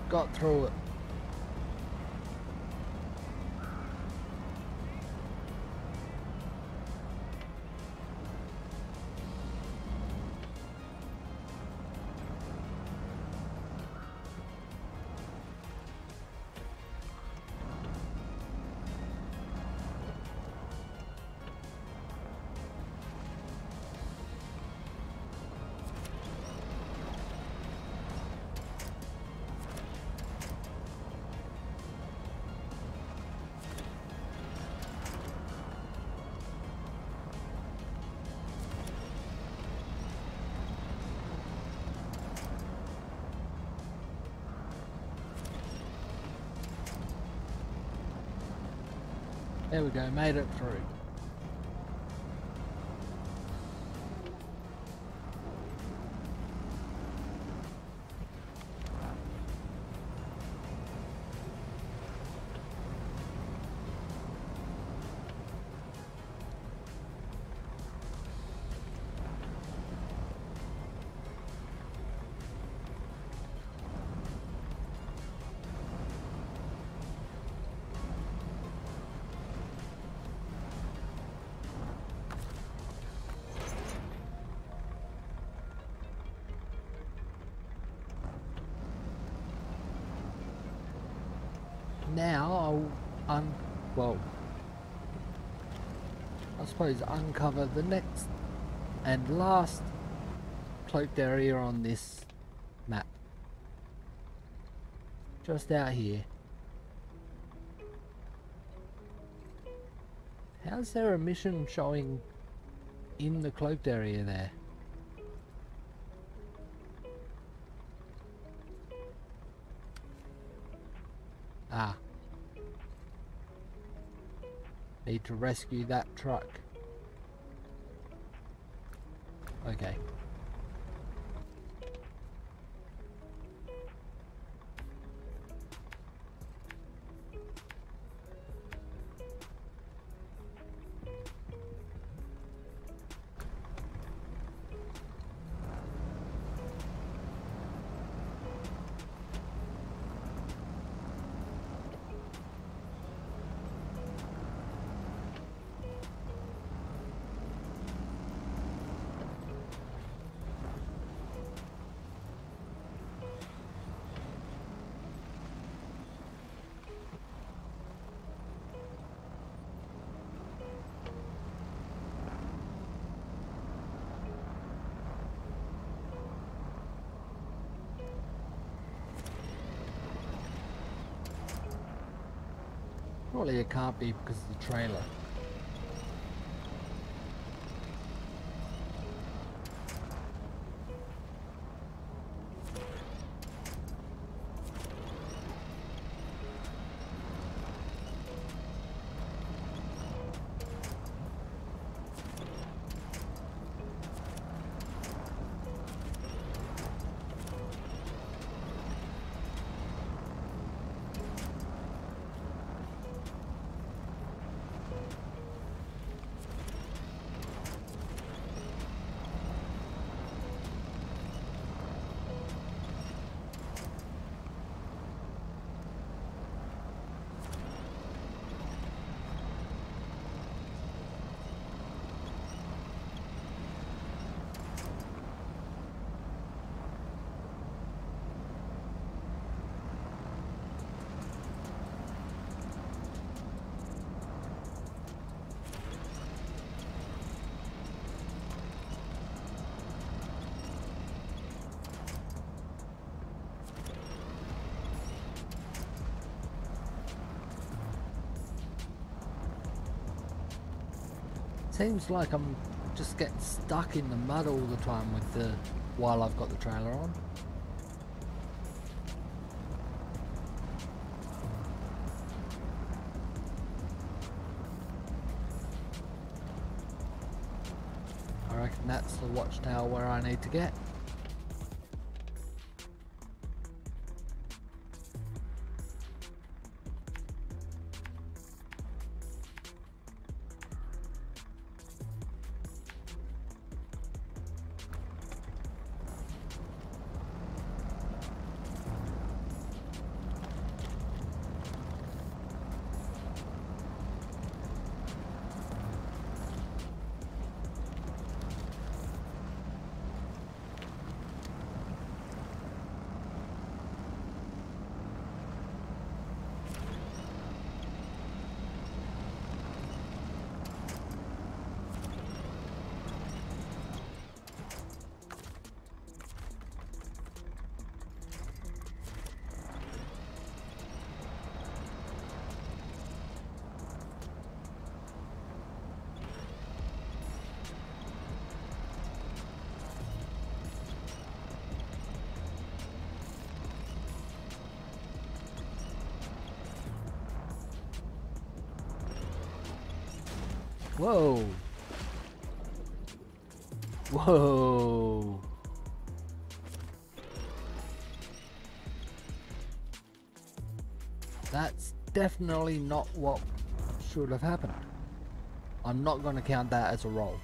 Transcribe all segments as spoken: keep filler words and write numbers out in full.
got through it. There we go, made it through. Now I'll un well I suppose uncover the next and last cloaked area on this map. Just out here. How's there a mission showing in the cloaked area there? Ah. Need to rescue that truck. Okay. Surely it can't be because of the trailer. Seems like I'm just getting stuck in the mud all the time with the while I've got the trailer on. I reckon that's the watchtower where I need to get. Whoa. Whoa. That's definitely not what should have happened. I'm not going to count that as a roll.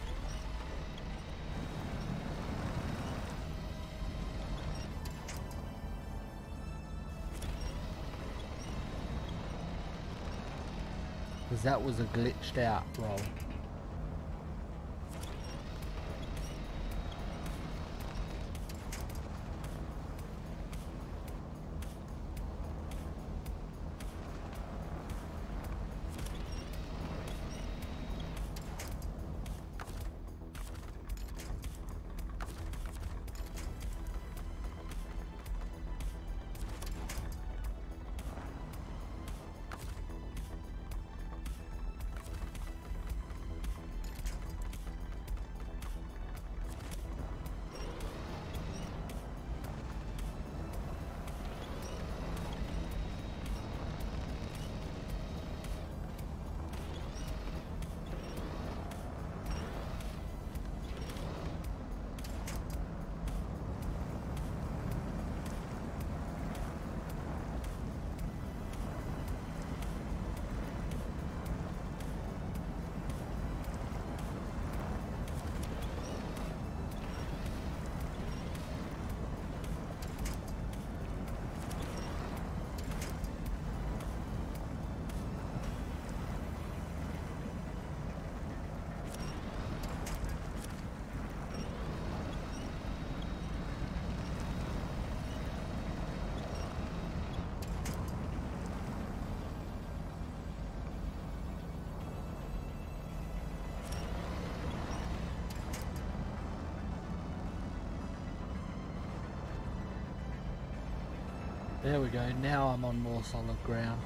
Because that was a glitched out roll. There we go, now I'm on more solid ground.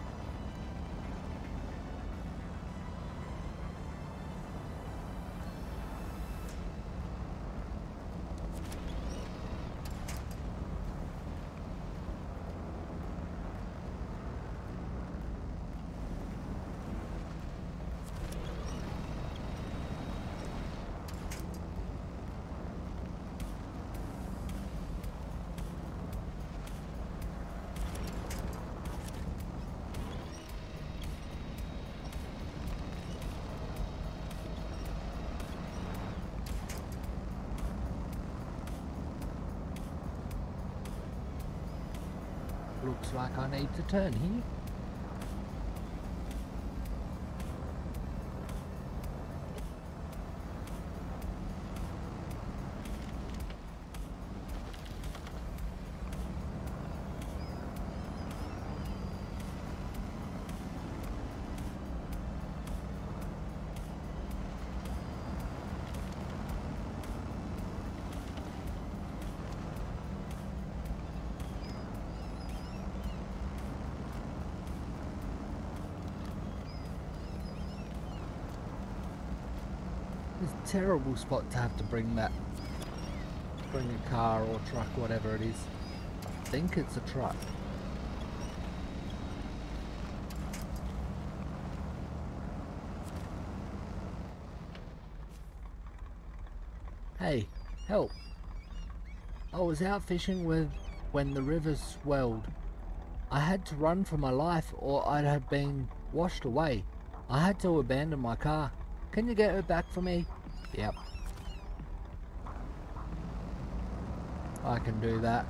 Looks like I need to turn here. It's a terrible spot to have to bring that, bring a car or truck, whatever it is. I think it's a truck. Hey, help. I was out fishing with when the river swelled. I had to run for my life or I'd have been washed away. I had to abandon my car. Can you get her back for me? Yep. I can do that.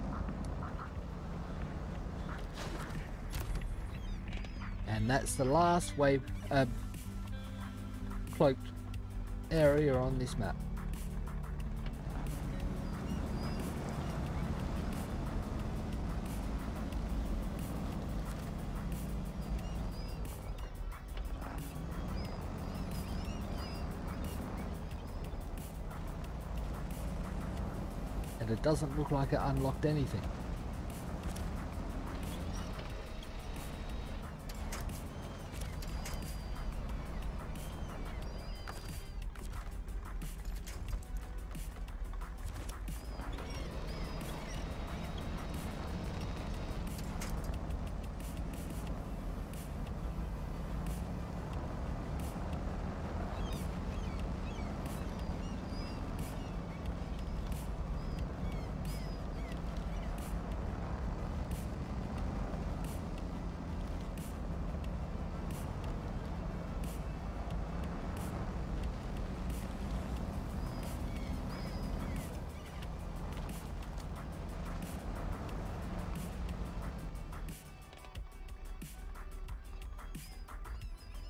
And that's the last wave uh, cloaked area on this map. It doesn't look like it unlocked anything.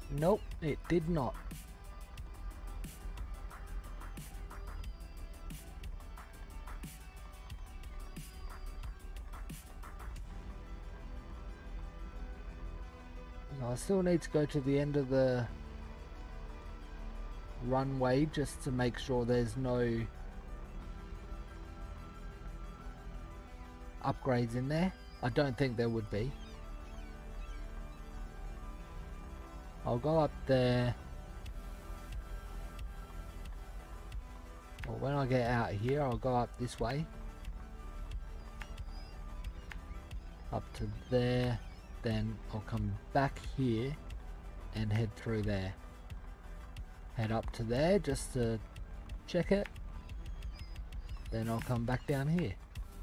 Nope, it did not. I still need to go to the end of the runway just to make sure there's no upgrades in there. I don't think there would be. I'll go up there. Well, when I get out here, I'll go up this way. Up to there. Then I'll come back here and head through there. Head up to there just to check it. Then I'll come back down here.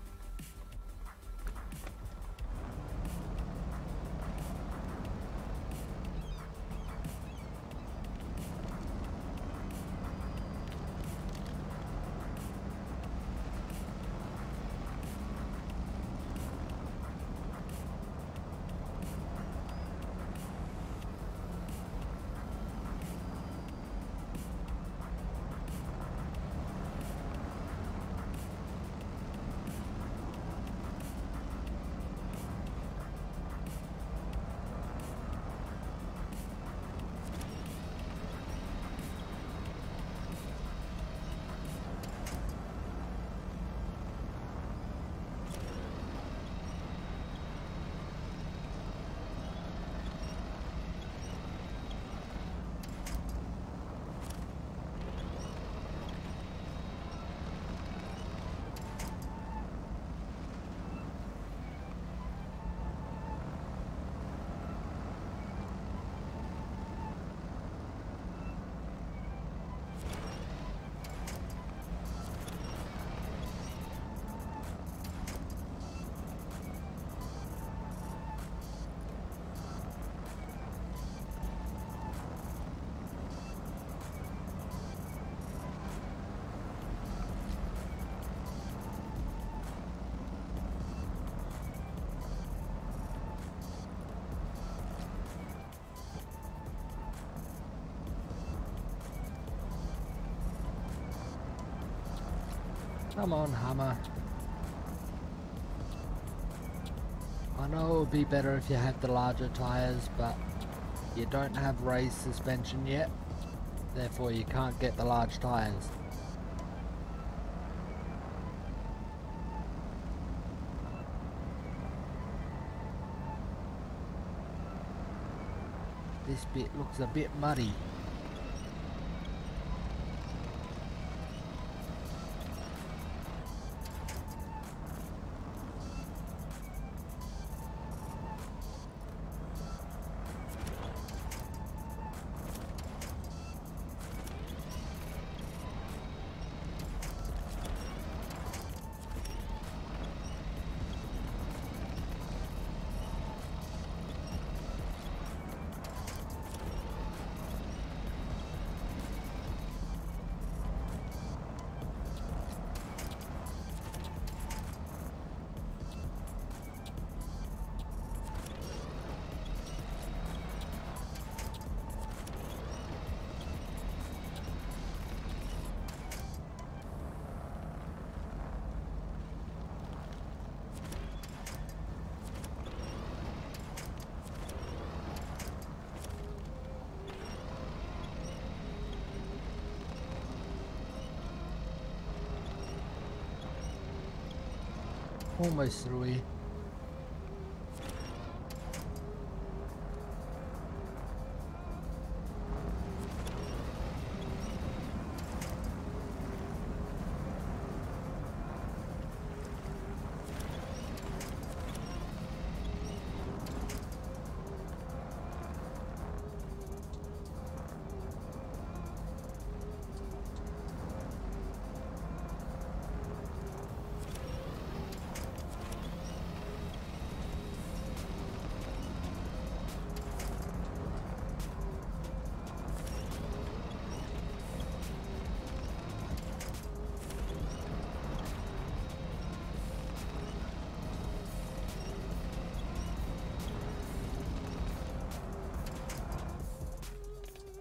Come on, Hammer. I know it would be better if you had the larger tyres, but you don't have raised suspension yet, therefore you can't get the large tyres. This bit looks a bit muddy. Almost through here.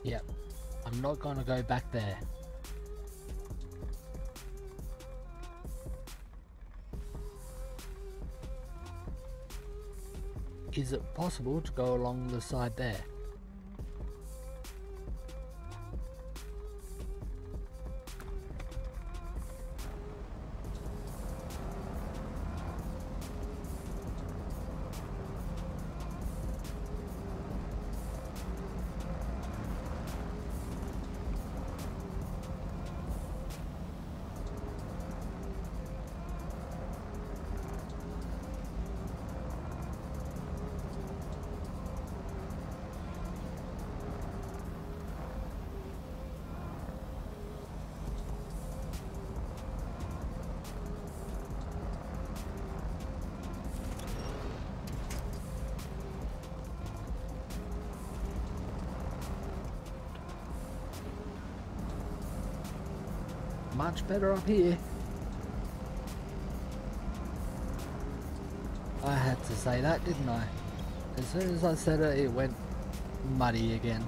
Yep, I'm not gonna go back there. Is it possible to go along the side there? Much better up here. I had to say that, didn't I? As soon as I said it, it went muddy again.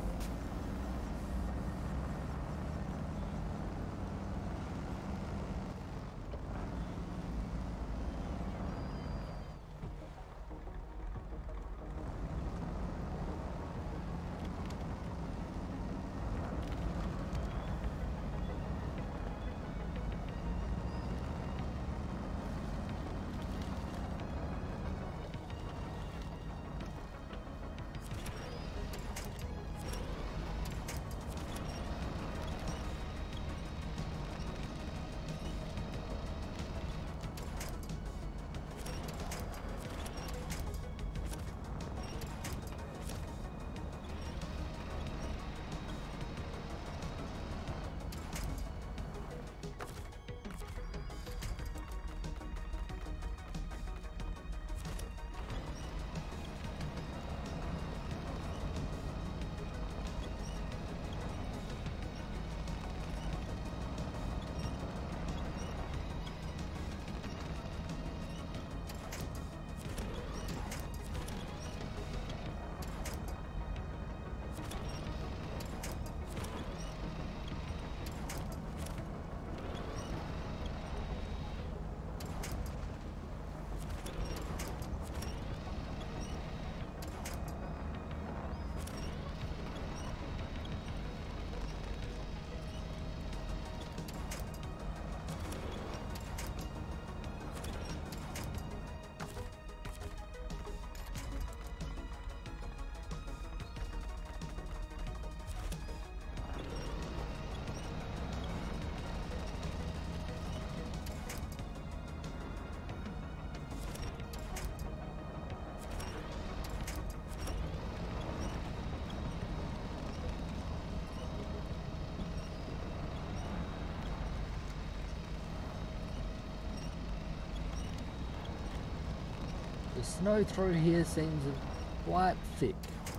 The snow through here seems quite thick.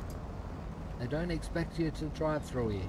They don't expect you to drive through here.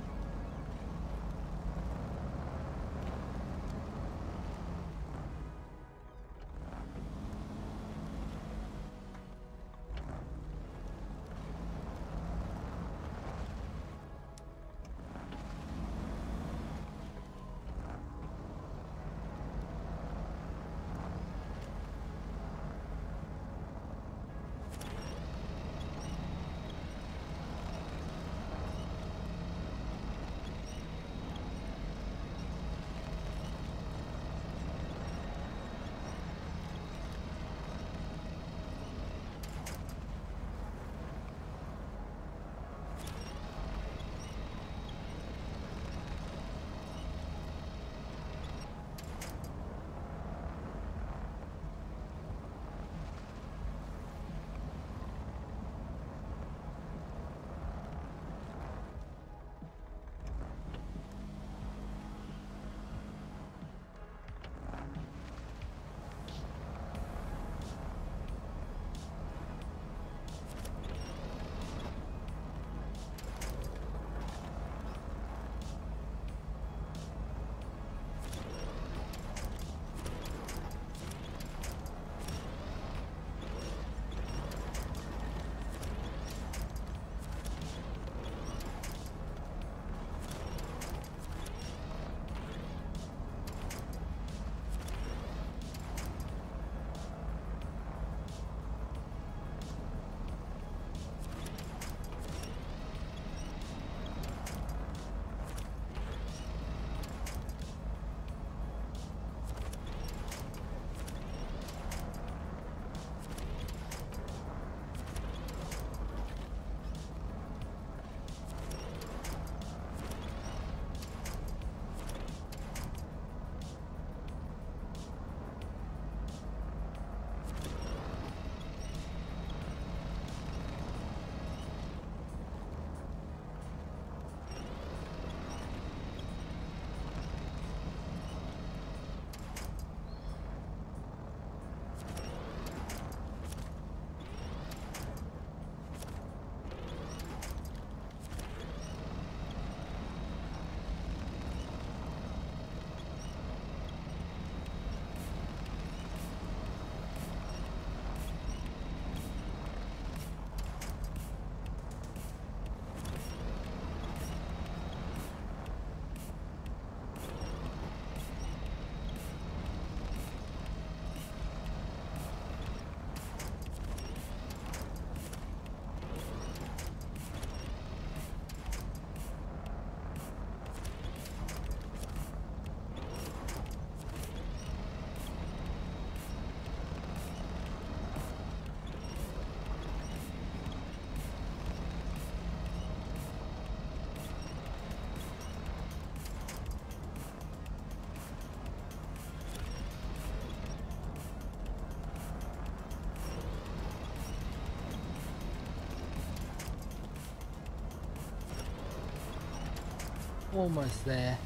Almost there.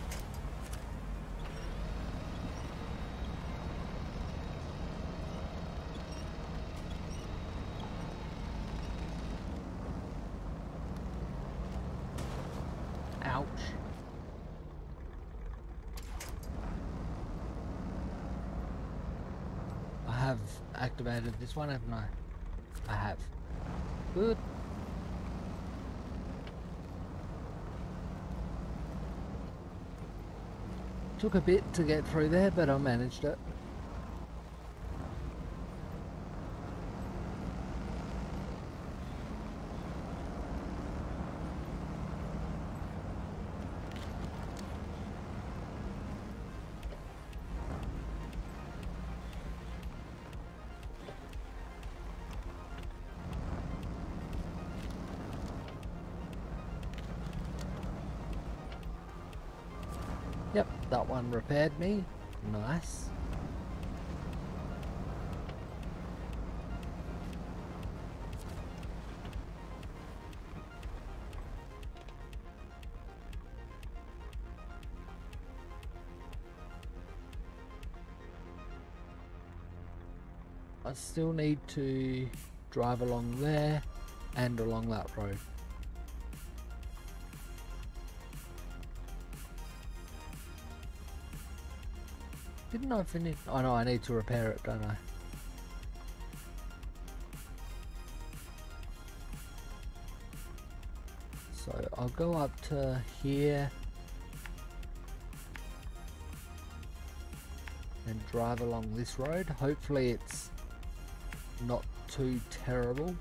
Ouch. I have activated this one, haven't I? I have. Good. Took a bit to get through there, but I managed it. Yep, that one repaired me. Nice. I still need to drive along there and along that road. Didn't I finish? Oh no, I need to repair it, don't I? So I'll go up to here and drive along this road. Hopefully it's not too terrible.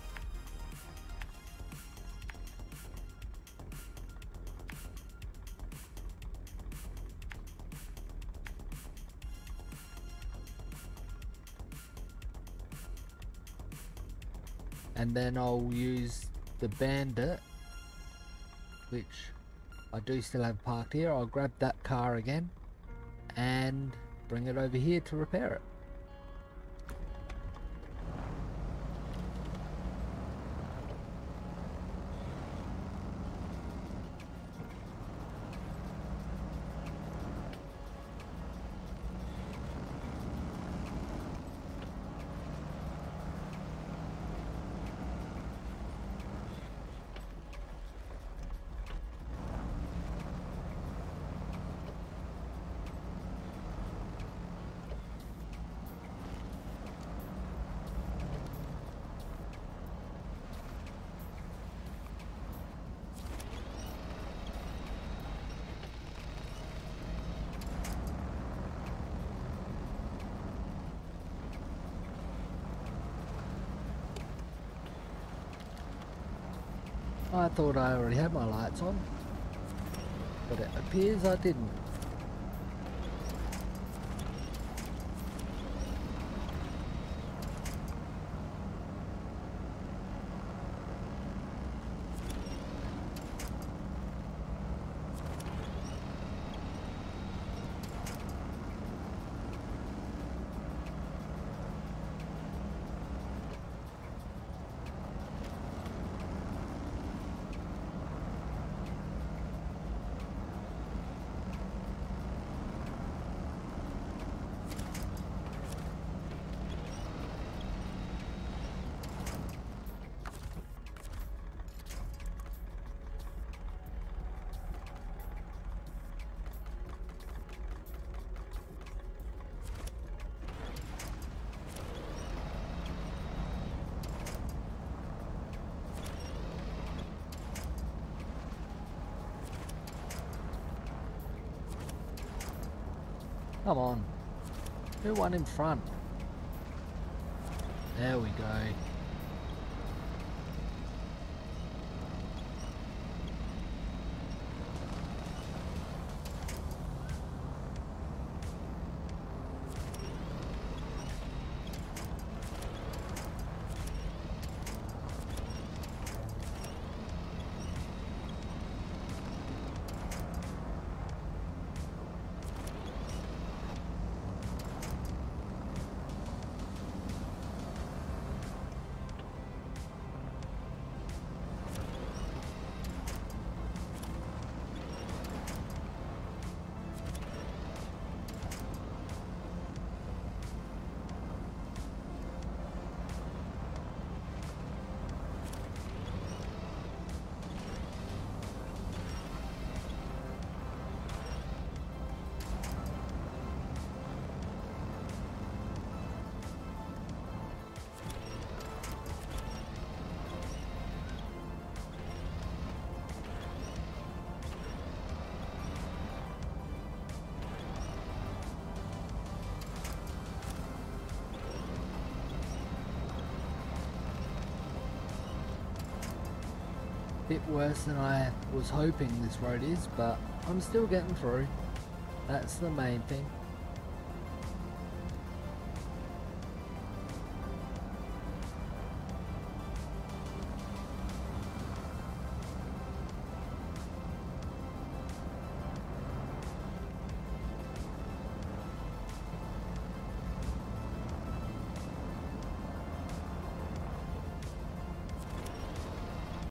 And then I'll use the Bandit, which I do still have parked here. I'll grab that car again and bring it over here to repair it. I thought I already had my lights on, but it appears I didn't. Come on, who won in front? There we go. bit worse than I was hoping this road is, but I'm still getting through. That's the main thing.